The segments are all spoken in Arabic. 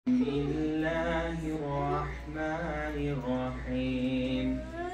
بسم الله الرحمن الرحيم.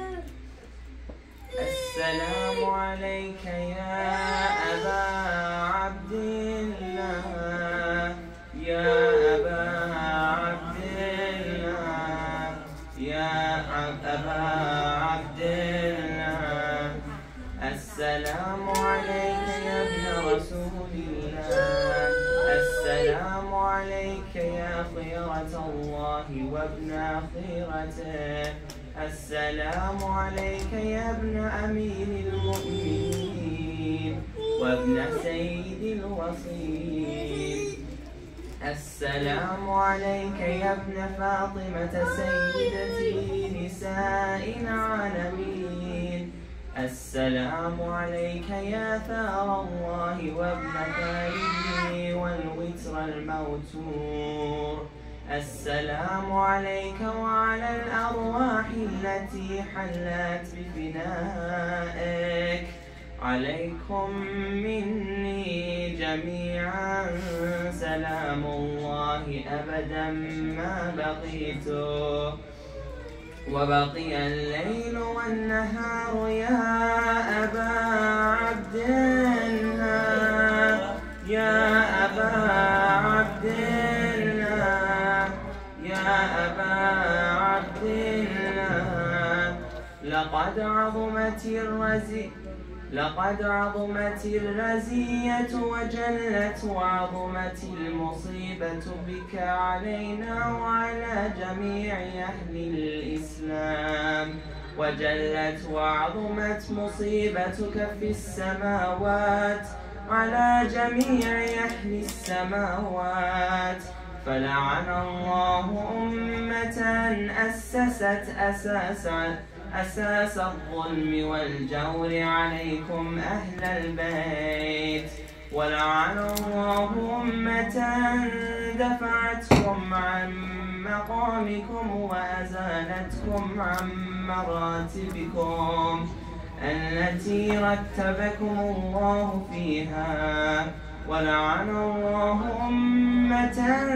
السلام عليك يا أبا عبد الله، يا أبا عبد الله، يا أبا عبد الله. السلام عليك يا ابن رسول الله، السلام عليك يا خيرة الله وابن خيرته. السلام عليك يا ابن أمير المؤمنين وابن سيد الوصيين. السلام عليك يا ابن فاطمة سيدتي نساء العالمين. السلام عليك يا ثار الله وابن ثائره والوتر الموتور. السلام عليك وعلى الأرواح التي حلت بفنائك. عليكم مني جميعا سلام الله أبدا ما بقيت وبقي الليل والنهار. يا أبا عبد الله، يا أبا عبد الله، يا أبا عبد الله. لقد عظمت الرزية وجلت وعظمت المصيبة بك علينا وعلى جميع أهل الإسلام، وجلت وعظمت مصيبتك في السماوات على جميع أهل السماوات. فلعن الله أمة أسست أساس الظلم والجور عليكم أهل البيت. ولعن الله أمة دفعتكم عن مقامكم وأزالتكم عن مراتبكم التي رتبكم الله فيها. ولعن الله أمة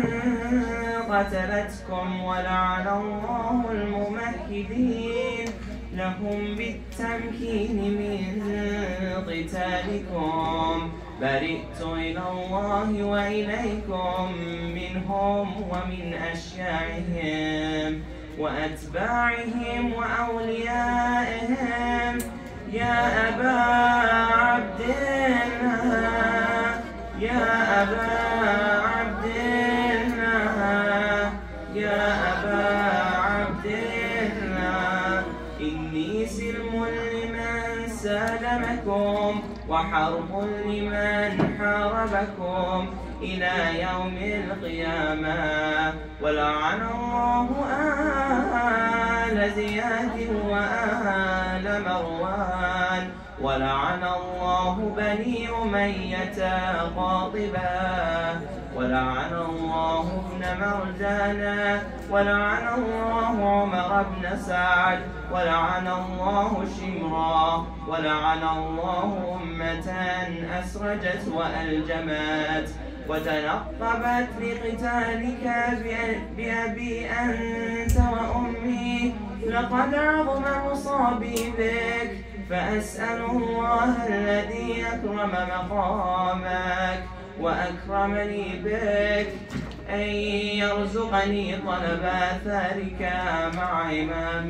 قتلتكم. ولعن الله الممهدين لهم بالتمكين من قتالكم. برئت إلى الله وإليكم منهم ومن أشياعهم وأتباعهم وأوليائهم. يا أبا عبد الله، يا أبا عبد الله، يا أبا عبد الله. إني سلم لمن سالمكم وحرب لمن حاربكم إلى يوم القيامة. ولعن الله آل زياد وآل مروان. ولعن الله بني أمية قاطبا. ولعن الله ابن مرجانا. ولعن الله عمر بن سعد. ولعن الله شمرا. ولعن الله أمة أسرجت وألجمت وتنقبت لقتالك بأبي أنت وأمي. لقد عظم مصابي بك، فأسأل الله الذي أكرم مقامك وأكرمني بك أن يرزقني طلب آثارك مع إمام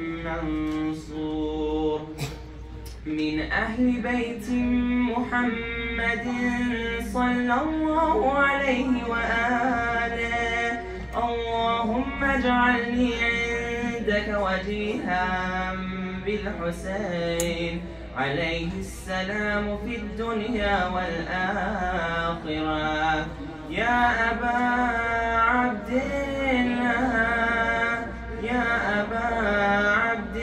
منصور من أهل بيت محمد صلى الله عليه وآله. اللهم اجعلني عندك وجيها بالحسين عليه السلام في الدنيا والآخرة. يا أبا عبد الله، يا أبا عبد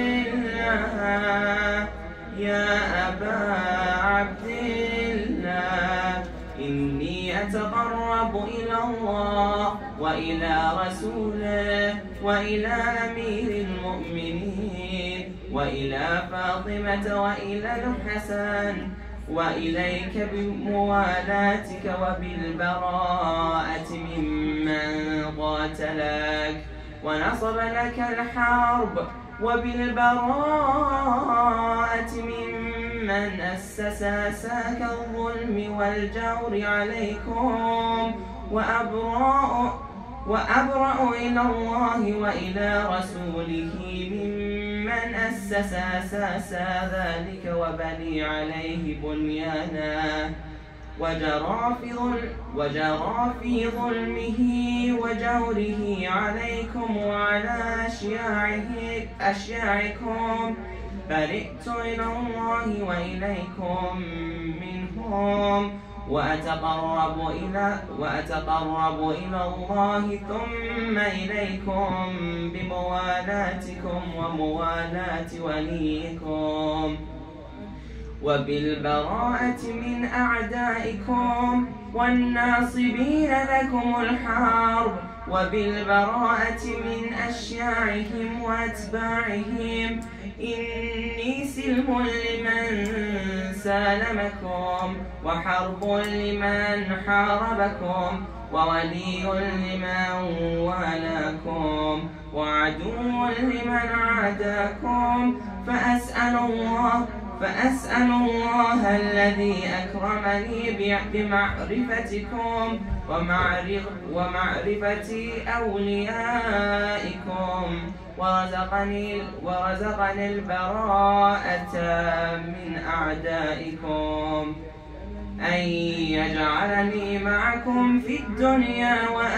الله، يا أبا عبد الله. إني أتقرب إلى الله وإلى رسوله وإلى أمير المؤمنين وإلى فاطمة وإلى الحسن وإليك بموالاتك وبالبراءة ممن قاتلك ونصب لك الحرب، وبالبراءة ممن أسس ساك الظلم والجور عليكم، وأبرأ إلى الله وإلى رسوله ممن أسس أساس ذلك وبني عليه بنيانا، وجرى في ظلمه وجوره عليكم وعلى أشياعكم، برئت إلى الله وإليكم منهم، وأتقرب إلى الله ثم إليكم بموالاتكم وموالاة وليكم، وبالبراءة من أعدائكم والناصبين لكم الحرب، وبالبراءة من أشياعهم وأتباعهم. إني سلم لمن سالمكم، وحرب لمن حاربكم، وولي لمن والاكم، وعدو لمن عاداكم، فأسأل الله الذي أكرمني بمعرفتكم ومعرفة أوليائكم، ورزقني البراءة من أعدائكم، أن يجعلني معكم في الدنيا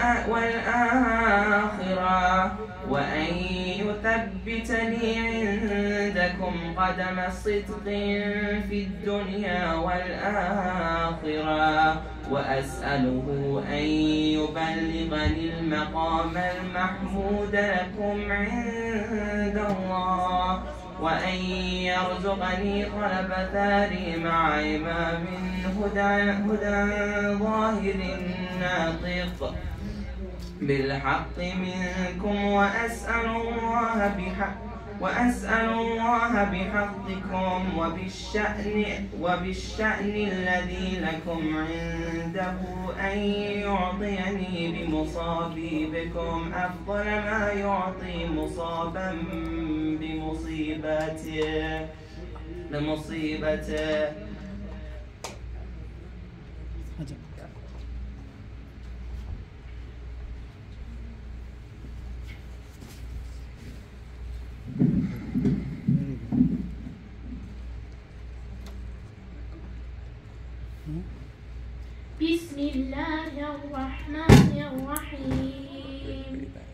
والآخرة، وأن يثبتني عندكم قدم صدق في الدنيا والآخرة، وأسأله أن يبلغني المقام المحمود لكم عند الله، وأن يرزقني طلب ثاري مع إمام هدى ظاهر ناطق بالحق منكم، وأسأل الله بحقكم وبالشأن الذي لكم عنده أن يعطيني بمصابي بكم أفضل ما يعطي مصابا بمصيبته. بسم الله الرحمن الرحيم.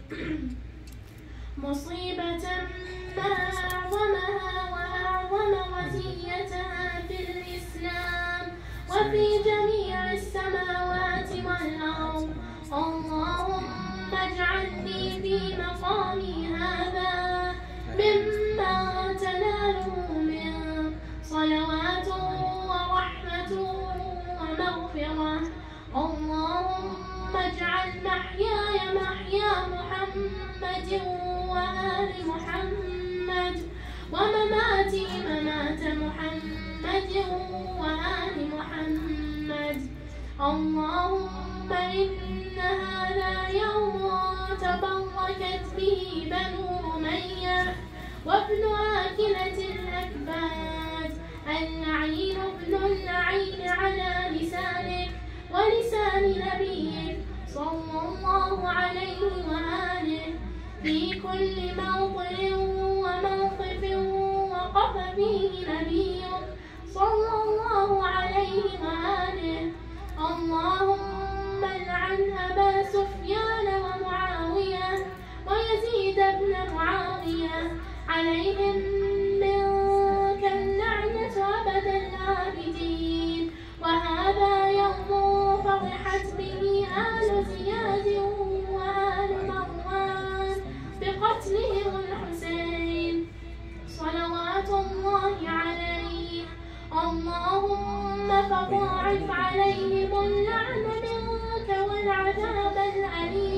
مصيبة ما أعظمها وأعظم مزيتها في الإسلام وفي جميع السماوات والأرض. اللهم اجعلني في مقامي هذا مما تناله من صلوات ورحمة ومغفرة. اللهم اجعل محياي محيا محمد وآل محمد، ومماتي ممات محمد وآل محمد. اللهم إن هذا يوم تبركت به بنو أمية وابن آكلة الأكباد، اللعين ابن اللعين على لسانك ولسان نبيك صلى الله عليه وآله، في كل موطن وموقف وقف فيه نبيك صلى الله عليه وآله. اللهم العن أبا سفيان ومعاوية ويزيد بن معاوية، عليهم منك اللعنة أبد الآبدين. وهذا يوم فرحت به آل زياد وآل مروان بقتلهم الحسين صلوات الله عليه. اللهم فضاعف عليهم اللعن منك والعذاب الأليم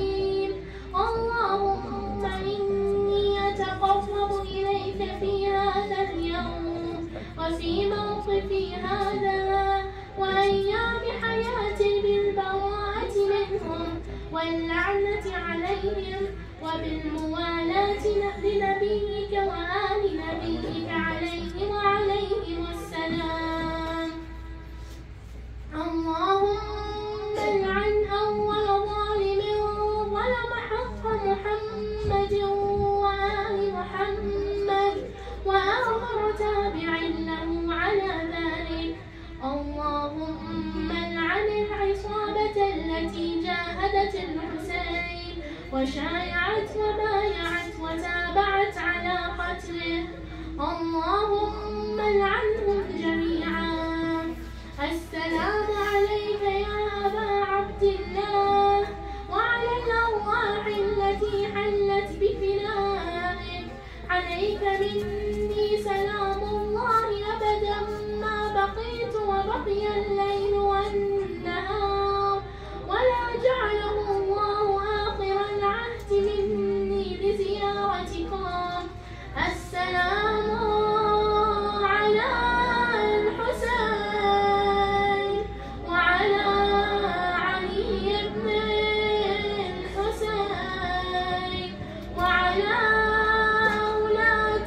وبالموالاة لنبيك وآل نبيك عليهم السلام. اللهم العن أول ظالم ظلم حق محمد وآل محمد وآخر تابع له على ذلك. اللهم العن العصابة التي جاهدت الحسين وشايعت وبايعت وتابعت على قتله. اللهم العنهم جميعا. السلام عليك يا أبا عبد الله وعلى الأرواح التي حلت بفنائك. عليك مني سلام الله أبدا ما بقيت وبقي الليل والنهار، ولا جعله الله آخر العهد مني لزيارتكم. السلام على الحسين وعلى علي بن الحسين وعلى أولاد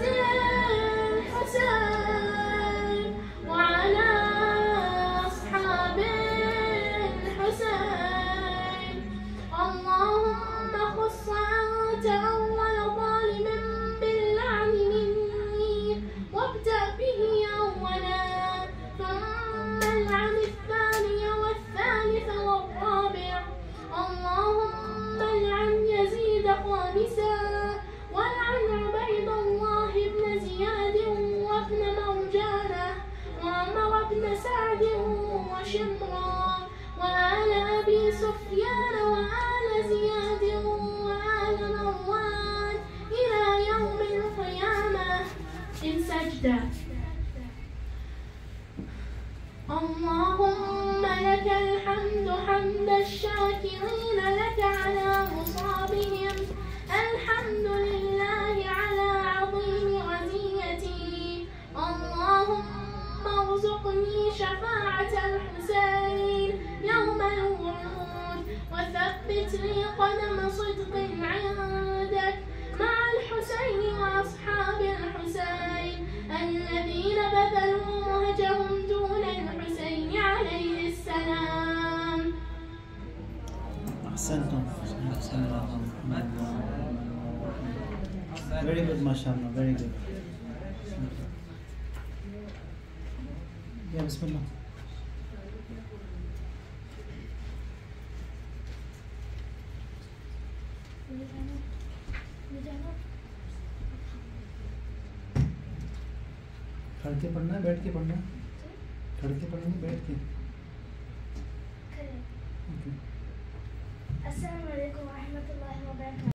الحسين وعلى أصحاب الحسين. اللهم خص أنت أول ظالم باللعن مني وابدأ به أولا، ثم العن الثاني والثالث والرابع. اللهم العن يزيد خامسا، والعن عبيد الله بن زياد وابن مرجانة وعمر بن سعد وشمرا وآل أبي سفيان وآل زياد وآل مروان إلى يوم القيامة. إن سجدة. اللهم لك الحمد حمد الشاكرين لك على مصابهم. الحمد لله على عظيم غزيتي. اللهم ارزقني شفاعة الحسين يوم الوعود، وثبت لي قدم صدق عندك مع الحسين وأصحاب الحسين الذين بذلوا مهجهم دون الحسين عليه السلام. أحسنتم. Very good, mashallah, very good. Yeah, bismillah. खड़ के पढ़ना है, बैठ के पढ़ना है? खड़ के पढ़ेंगे, बैठ के? अस्सलामु अलैकुम व रहमतुल्लाहि व बरकातुहू।